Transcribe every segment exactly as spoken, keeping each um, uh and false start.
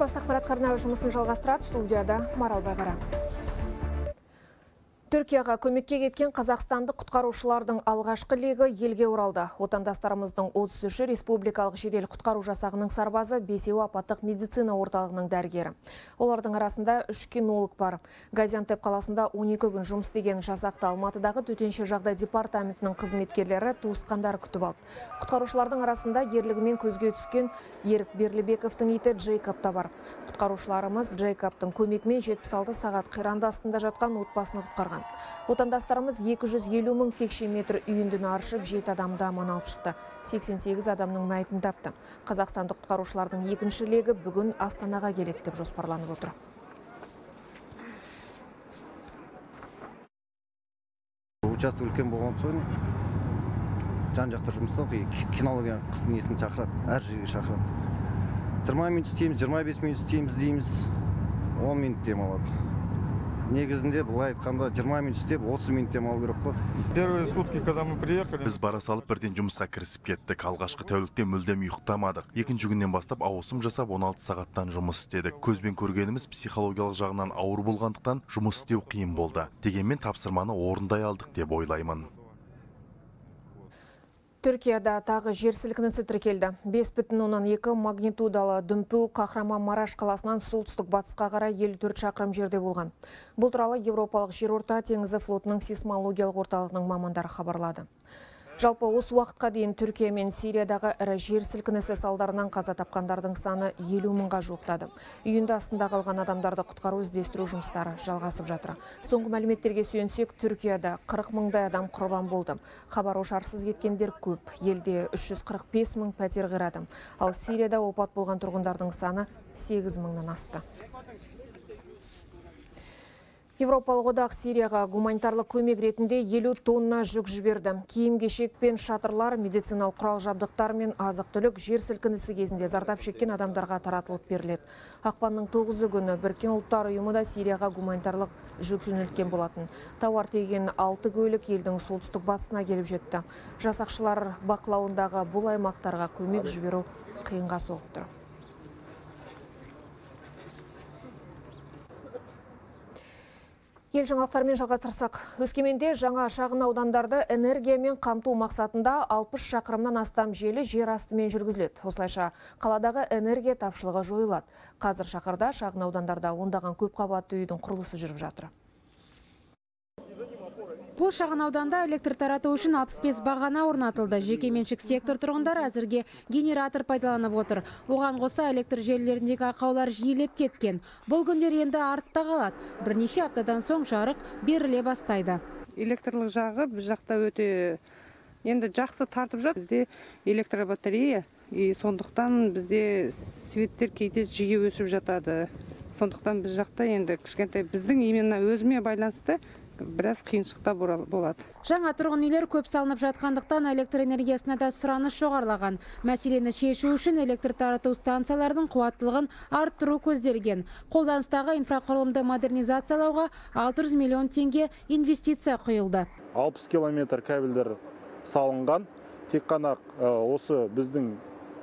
Облыстық ақпарат арнауы жұмысын жалғастырады. Студияда Марал Байғара. Түркияға көмекке кеткен қазақстандық құтқарушылардың алғашқы легі елге оралды. Отандастарымыздың отыз үші республикалық жедел құтқару жасағының сарбазы, бесеуі апаттық медицина орталығының дәрігері. Олардың арасында үш кинолог бар. Газиантеп қаласында он екі күн жұмыс істеген жасақты Алматыдағы төтенше жағдай департаментінің қызметкерлері туысқандар күтіп алды. Құтқарушылардың арасында ерлігімен көзге түскен Ерік Берлібековтың иті Джейкоб та бар. Құтқарушыларымыз Джейкобтың көмегімен жетпіс алты сағат қиранды астында жатқан отбасыны құтқарған. Отандастарымыз екі жүз елу мың текше метр үйіндіні аршып, жеті адамды аман алып шықты. сексен сегіз адамның мәйітін тапты. Қазақстандық құтқарушылардың екінші легі бүгін Астанаға келеді деп жоспарланып отыр. Участок үлкен болған соң жан-жақта жұмыстан кинология несін шақырады, әр жерге шақырады. жиырма минут істейміз, жиырма бес минут істейміз дейміз, он минут дем алады. Негізінде былай айтқанда жиырма минут істеп отыз минут дем алу керек қой. Первые сутки, когда мы приехали, біз бара салып бірден жұмысқа кірісіп кеттік. Алғашқы тәулікте мүлдем ұйықтамадық. Екінші күннен бастап ауысым жасап он алты сағаттан жұмыс істедік. Көзбен көргеніміз психологиялық жағынан ауыр болғандықтан жұмыс істеу қиын болды. Дегенмен тапсырманы орындай алдық деп ойлаймын. Түркияда тағы жер сілкінісі тіркелді. бес бүтін оннан екі магнитудалы дүмпу Қахраман-Мараш қаласынан солтүстік батысқа қарай елу төрт шақырым жерде болған. Бұл туралы Европалық жерорта теңізі флотының сейсмологиялық орталығының мамандары хабарлады. Жалпы осы уақытқа дейін Түркия мен Сириядағы ірі жер сілкінісі салдарынан қаза тапқандардың саны елу мыңға жуықтады. Үйінді астында қалған адамдарды құтқару іздестіру жұмыстары жалғасып жатыр. Соңғы мәліметтерге сүйенсек, Түркияда қырық мыңдай адам құрбан болды. Хабар ошарсыз кеткендер көп. Елде үш жүз қырық бес мың пәтер қирады. Ал Сирияда опат болған тұрғындардың саны сегіз мыңнан асты. Европалық одақ Сирияға гуманитарлық көмек ретінде елу тонна жүк жіберді. Киім-кешек пен шатырлар, медициналық құрал жабдықтар мен азық-түлік жер сілкінісі кезінде зардап шеккен адамдарға таратылып беріледі. Ақпанның тоғызы күні Біріккен ұлттар ұйымы да Сирияға гуманитарлық жүк жөнелткен болатын. Тауар тиеген алты көлік елдің солтүстік батысына келіп жетті. Жасақшылар бақылауындағы бұл аймақтарға көмек жіберу қиынға соғып тұр. Ел жаңалықтармен жалғастырсақ, Өскеменде жаңа шағын аудандарды энергиямен қамту мақсатында алпыс шақырымнан астам желі жер астымен жүргізіледі. Осылайша қаладағы энергия тапшылығы жойылады. Қазір шақырда шағын аудандарда ондаған көп қабатты үйдің құрылысы жүріп жатыр. Бұл шағын ауданда электр тарату үшін алпыс бес бағана орнатылды. Жекеменшік сектор тұрғындары әзірге генератор пайдаланып отыр. Оған қоса электр желілеріндегі ақаулар жиілеп кеткен. Бұл күндер енді артта қалады. Бірнеше аптадан соң жарық беріле бастайды. Электрлік жағы біз жақта өте енді жақсы тартып жатыр. Бізде электробатарея, сондықтан бізде светтер кейде жиі өшіп жатады. Сондықтан біз жақта енді кішкентай біздің именно өзіме байланысты біраз қиыншылықта болады. Жаңа тұрғын үйлер көп салынып жатқандықтан электр энергиясына да сұраныс жоғарылаған. Мәселені шешу үшін электр тарату станциялардың қуаттылығын арттыру көзделген. Қолданыстағы инфрақұрылымды модернизациялауға алты жүз миллион теңге инвестиция құйылды. алпыс километр кабельдер салынған. Тек қана осы біздің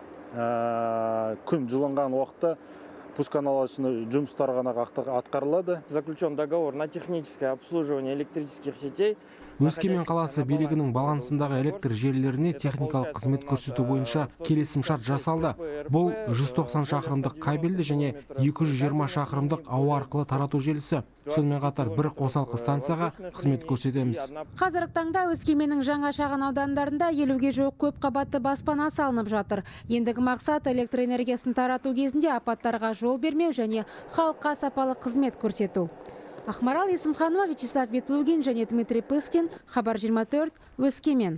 күн жылынған уақытта пусканалочный жұмыстар ғана атқарылады. Заключен договор на техническое обслуживание электрических сетей. Өскемен қаласы билігінің балансындағы электр желілеріне техникалық қызмет көрсету бойынша келісім шарт жасалды. Бұл жүз тоқсан шақырымдық кабельді және екі жүз жиырма шақырымдық ауа арқылы тарату желісі. Сонымен қатар бір қосалқы станцияға қызмет көрсетеміз. Қазіргі таңда Өскеменнің жаңа шағын аудандарында елуге жуық көп қабатты баспана салынып жатыр. Ендігі мақсат электр энергиясын тарату кезінде апаттарға жол бермеу және халыққа сапалы қызмет көрсету. Ақмарал Есімханова, Вячеслав Ветлугин және Дмитрий Пыхтин, Хабар жиырма төрт, Өскемен.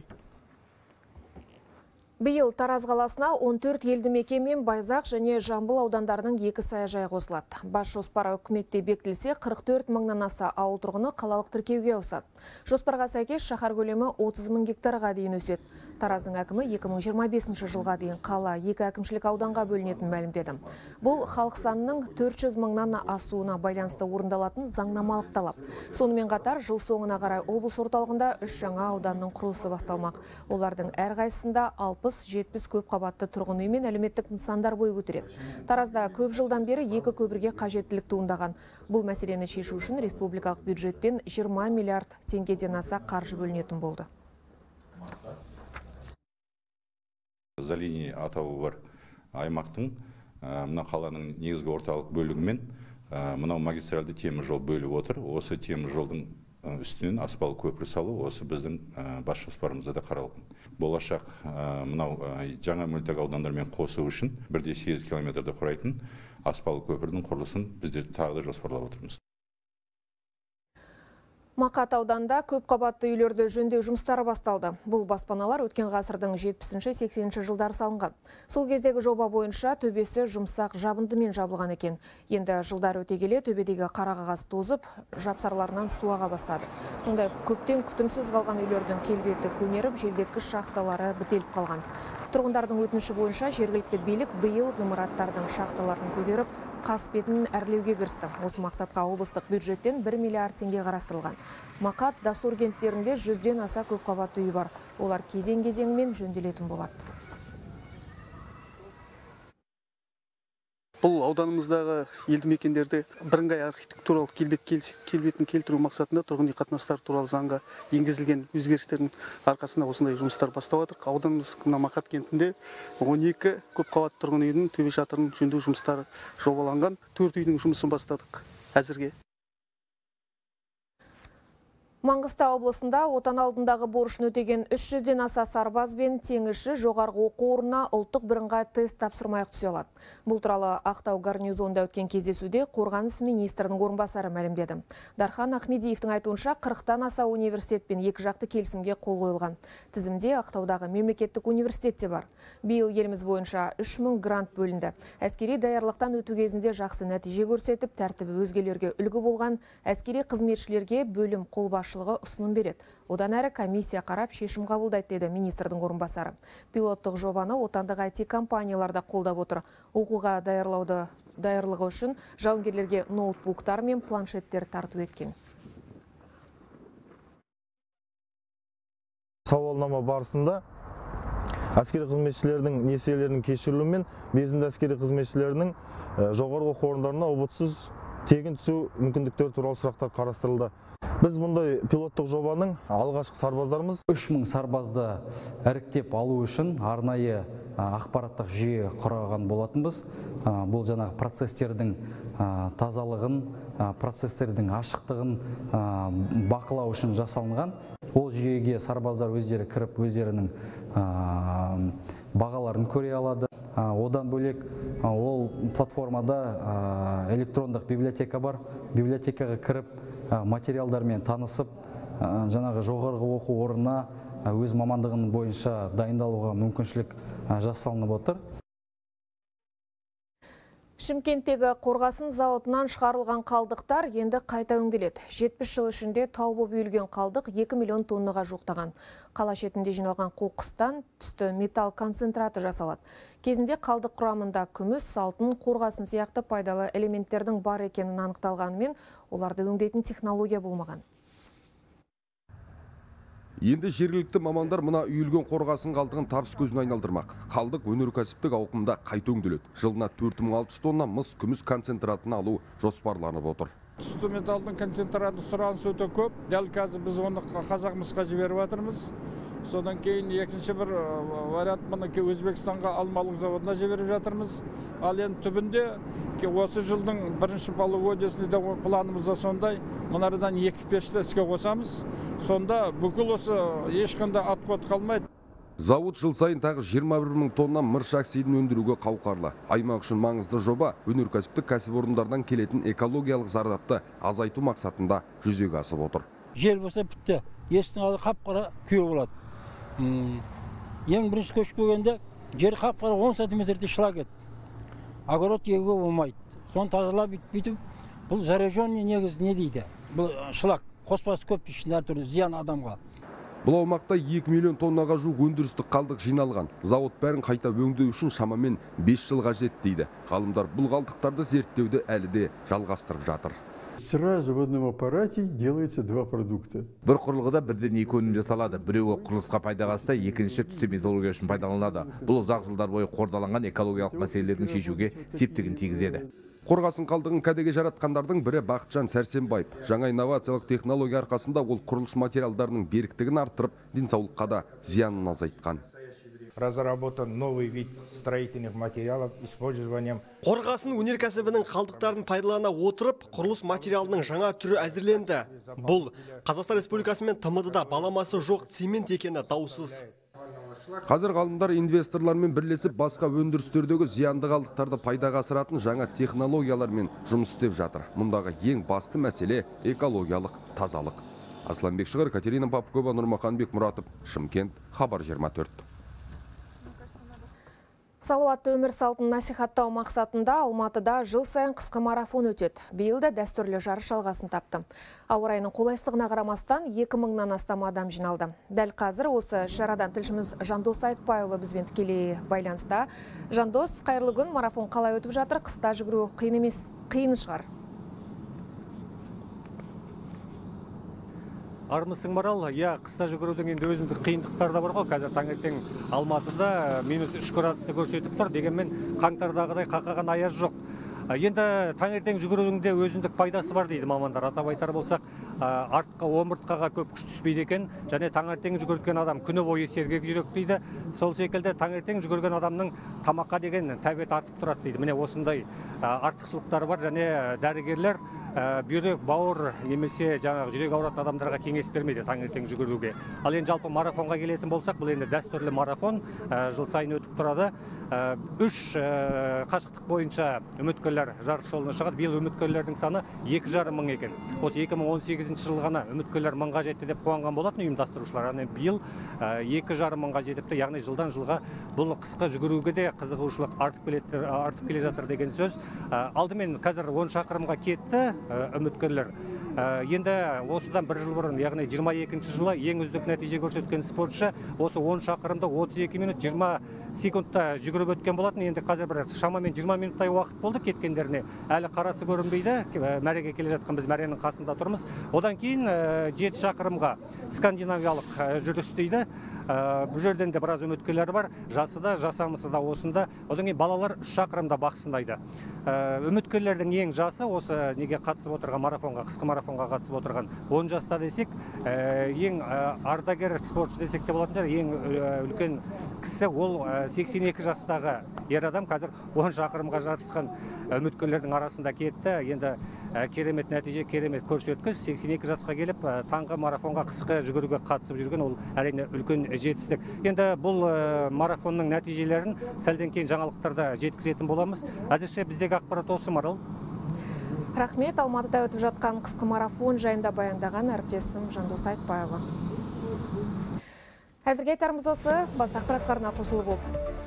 Биыл Тараз қаласына он төрт елді мекен мен Байзақ және Жамбыл аудандарының екі саяжайы қосылады. Бас жоспары үкіметте бекітілсе, қырық төрт мыңнан аса ауыл тұрғыны қалалық тіркеуге ауысады. Жоспарға сәйкес шаһар көлемі отыз мың гектарға дейін өседі. Тараздың әкімі екі мың жиырма бесінші жылға дейін қала екі әкімшілік ауданға бөлінетін мәлімдеді. Бұл халық санының төрт жүз мыңнан асуына байланысты орындалатын заңнамалық талап. Сонымен қатар жыл соңына қарай облыс орталығында үш жаңа ауданның құрылысы басталмақ. Олардың әрқайсысында алпыс алпыс жетпіс көп қабатты тұрғын үй мен әлеуметтік нысандар бой көтереді. Таразда көп жылдан бері екі көпірге қажеттілік туындаған. Бұл мәселені шешу үшін республикалық бюджеттен жиырма миллиард теңгеден аса қаржы бөлінетін болды. За линии атауы бар аймақтың мына қаланың негізгі орталық бөлігімен мынау магистральды темір жол бөліп отыр. Осы темір жолдың үстінен аспалы көпір салу осы біздің бас жоспарымызда да қаралған. Болашақ мынау жаңа мөлтек аудандармен қосу үшін бір де сегіз километрді құрайтын аспалы көпірдің құрылысын біздер тағы да жоспарлап отырмыз. Мақат ауданында көп қабатты үйлерді жөндеу жұмыстары басталды. Бұл баспаналар өткен ғасырдың жетпісінші сексенінші жылдары салынған. Сол кездегі жоба бойынша төбесі жұмсақ жабындымен жабылған екен. Енді жылдар өте келе төбедегі қара қағаз тозып, жапсарларынан су аға бастады. Сондай көптен күтімсіз қалған үйлердің келбеті көнеріп, желдеткіш шахталары бітеліп қалған. Тұрғындардың өтініші бойынша жергілікті билік биыл ғимараттардың шахталарын көтеріп, қасбетін әрлеуге кірісті. Осы мақсатқа облыстық бюджеттен бір миллиард теңге қарастырылған. Мақат, Дасур кенттерінде жүзден аса көп қабатты үй бар. Олар кезең-кезеңмен жөнделетін болады. Бұл ауданымыздағы елді мекендерде бірыңғай архитектуралық келбетін келтіру мақсатында тұрғын үй қатынастары туралы заңға енгізілген өзгерістердің арқасында осындай жұмыстар басталып жатыр. Ауданымыз Мақат кентінде он екі көп қабатты тұрғын үйдің төбе шатырын жөндеу жұмыстары жобаланған. төрт үйдің жұмысын бастадық әзірге. Маңғыстау облысында отан алдындағы борышын өтеген үш жүзден аса сарбаз бен теңізші жоғарғы оқу орнына ұлттық бірыңғай тест тапсырмай түсе алады. Бұл туралы Ақтау гарнизонында өткен кездесуде қорғаныс министрінің орынбасары мәлімдеді. Дархан Ахмедиевтің айтуынша қырықтан аса университет пен екі жақты келісімге қол қойылған. Тізімде Ақтаудағы мемлекеттік университет те бар. Биыл еліміз бойынша үш мың грант бөлінді. Әскери даярлықтан өту кезінде жақсы нәтиже көрсетіп, тәртібі өзгелерге үлгі болған әскери қызметшілерге бөлім қолбасшылығы ұсыным береді. Одан әрі комиссия қарап шешім қабылдайды деді министрдің орынбасары. Пилоттық жобаны отандық ай ти компанияларда қолдап отыр. Оқуға даярлауды даярлығы үшін жауынгерлерге ноутбуктар мен планшеттер тарту еткен. Сауалнама барысында әскери қызметшілердің несиелерінің кешірілуімен безінді әскери қызметшілерінің жоғарғы оқу орындарына ұбытсыз тегін түсу мүмкіндіктері туралы сұрақтар қарастырылды. Біз мұндай пилоттық жобаның алғашқы сарбаздарымыз үш мың сарбазды іріктеп алу үшін арнайы ақпараттық жүйе құраған болатынбыз. Бұл жаңағы процестердің тазалығын, процестердің ашықтығын бақылау үшін жасалынған. Ол жүйеге сарбаздар өздері кіріп, өздерінің бағаларын көре алады. Одан бөлек ол платформада электрондық библиотека бар. Библиотекаға кіріп, материалдармен танысып, жаңағы жоғарғы оқу орнына өз мамандығының бойынша дайындалуға мүмкіншілік жасалынып отыр. Шымкенттегі Қорғасын зауытынан шығарылған қалдықтар енді қайта өңделеді. жетпіс жыл ішінде тау болып үйілген қалдық екі миллион тоннаға жуықтаған. Қала шетінде жиналған қоқыстан түсті металл концентраты жасалады. Кезінде қалдық құрамында күміс, алтын, қорғасын сияқты пайдалы элементтердің бар екенін анықталғанымен, оларды өңдейтін технология болмаған. Енді жергілікті мамандар мына үйілген қорғасын қалдығын табыс көзін айналдырмақ. Қалдық өнеркәсіптік ауқымда қайта өңделеді. Жылына төрт мың алты жүз тонна мыс күміс концентратын алу жоспарланып отыр. Түсті металдың концентраты сұраныс өте көп. Дәл қазір біз оны Қазақмысқа жіберіп жатырмыз. Содан кейін екінші бір вариант мінеке Өзбекстанға алмалық заводына жіберіп жатырмыз. Ал енді түбінде осы жылдың бірінші полугодиясында планымызда сондай, мұнардан екі пешті іске қосамыз. Сонда бүкіл осы ешқандай атқот қалмайды. Зауыт жыл сайын тағы жиырма бір мың тонна мырыш оксидін өндіруге қауқарлы. Аймақ үшін маңызды жоба өнеркәсіптік кәсіпорындардан келетін экологиялық зардапты азайту мақсатында жүзеге асып отыр. Жер болса бітті. Естің алды қап-қара күйе болады. Ең бірінші көшіп келгенде жер қап-қара он сантиметрде шлак еді. Огород егуге болмайды. Соны тазалап бүйтіп, бұл зараженный негіз не дейді? Бұл шлак. Қоспасы көп ішінде әртүрлі зиян адамға. Бұл аумақта екі миллион тоннаға жуық өндірістік қалдық жиналған. Зауыт бәрін қайта өңдеу үшін шамамен бес жыл қажет дейді. Ғалымдар бұл қалдықтарды зерттеуді әлі де жалғастырып жатыр. Сразу в одном аппарате делается два продукта. Бір құрылғыда бірден екі өнім жасалады. Біреуі құрылысқа пайдаға асса, екінші түсті металлургия үшін пайдаланады. Бұл ұзақ жылдар бойы қордаланған экологиялық мәселелердің шешуге септігін тигізеді. Қорғасын қалдығын кәдеге жаратқандардың бірі Бақытжан Сәрсенбаев. Жаңа инновациялық технология арқасында ол құрылыс материалдарының беріктігін арттырып, денсаулыққа да зиянын азайтқан. Разработан новый вид строительных материалов использованием. Қорғасын өнеркәсібінің қалдықтарын пайдалана отырып, құрылыс материалының жаңа түрі әзірленді. Бұл Қазақстан Республикасы мен Т М Д-да баламасы жоқ цемент екені даусыз. Қазір ғалымдар инвесторлармен бірлесіп басқа өндірістердегі зиянды қалдықтарды пайдаға асыратын жаңа технологиялармен жұмыс істеп жатыр. Мұндағы ең басты мәселе экологиялық тазалық. Асланбек Шығыр, Катерина Попкова, Нұрмаханбек Мұратов, Шымкент, Хабар жиырма төрт. Салауатты өмір салтын насихаттау мақсатында Алматыда жыл сайын қысқы марафон өтеді. Биыл да дәстүрлі жарыс жалғасын тапты. Ауа райының қолайсыздығына қарамастан екі мыңнан астам адам жиналды. Дәл қазір осы шарадан тілшіміз Жандос Айтбайұлы бізбен тікелей байланыста. Жандос, қайырлы күн, марафон қалай өтіп жатыр? Қыста жүгіру қиын емес, қиын шығар. Армысың Марал, я қыста жүгірудің енді өзіндік қиындықтары да бар ғой. Қазір таңертең Алматыда минус үш градусты көрсетіп тұр, дегенмен қаңтардағыдай қақаған аяз жоқ. Енді таңертең жүгірудің де өзіндік пайдасы бар дейді мамандар. Атап айтар болсақ, артқа омыртқаға көп күш түспейді екен, және таңертең жүгірген адам күні бойы сергек жүрек дейді. Сол секілді таңертең жүгірген адамның тамаққа деген тәбеті артып тұрады дейді. Міне осындай артықшылықтары бар, және дәрігерлер бүйрек, бауыр немесе жаңағы жүрек ауыратын адамдарға кеңес бермейді таңертең жүгіруге. Ал енді жалпы марафонға келетін болсақ, бұл енді дәстүрлі марафон жыл сайын өтіп тұрады. Үш қашықтық бойынша үміткерлер жарыс жолына шығады. Биыл үміткерлердің саны екі жарым мың екен. Осы екі мың он сегізінші жыл ғана үміткерлер мыңға жетті деп қуанған болатын ұйымдастырушылар. Аны биыл екі жарым мыңға жетіпті, яғни жылдан жылға бұл қысқы жүгіруге де қызығушылық артып келе жатыр деген сөз. Алдымен қазір он шақырымға кетті үміткерлер. Енді осыдан бір жыл бұрын, яғни жиырма екінші жылы ең үздік нәтиже көрсеткен спортшы осы он шақырымда отыз екі минут жиырма секундта жүгіріп өткен болатын. Енді қазір бір шамамен жиырма минуттай уақыт болды кеткендеріне. Әлі қарасы көрінбейді. Мәреге келе жатқан біз мәренің қасында тұрмыз. Одан кейін жеті шақырымға скандинавиялық жүріс дейді. Бұл жерден де біраз үміткерлер бар. Жасы да, жасамысы да осында. Одан кейін балалар үш шақырымда бақ сынайды. Үміткерлердің ең жасы осы неге қатысып отырған марафонға, қысқы марафонға қатысып отырған он жаста десек, ең ардагер спортшы десек те болатын шығар, ең үлкен кісі ол сексен екі жастағы ер адам. Қазір он шақырымға жарысқан үміткерлердің арасында кетті. Енді керемет нәтиже, керемет көрсеткіш. сексен екі жасқа келіп таңғы марафонға қысқы жүгіруге қатысып жүрген ол әрине үлкен жетістік. Енді бұл марафонның нәтижелерін сәлден кейін жаңалықтарда жеткізетін боламыз. Әзірше біздегі ақпарат осы, Марал. Рахмет, Алматыда өтіп жатқан қысқы марафон жайында баяндаған әріптесім Жандос Айтбайұлы. Әзірге айтарымыз осы, басқа ақпараттарына қосылып болсын.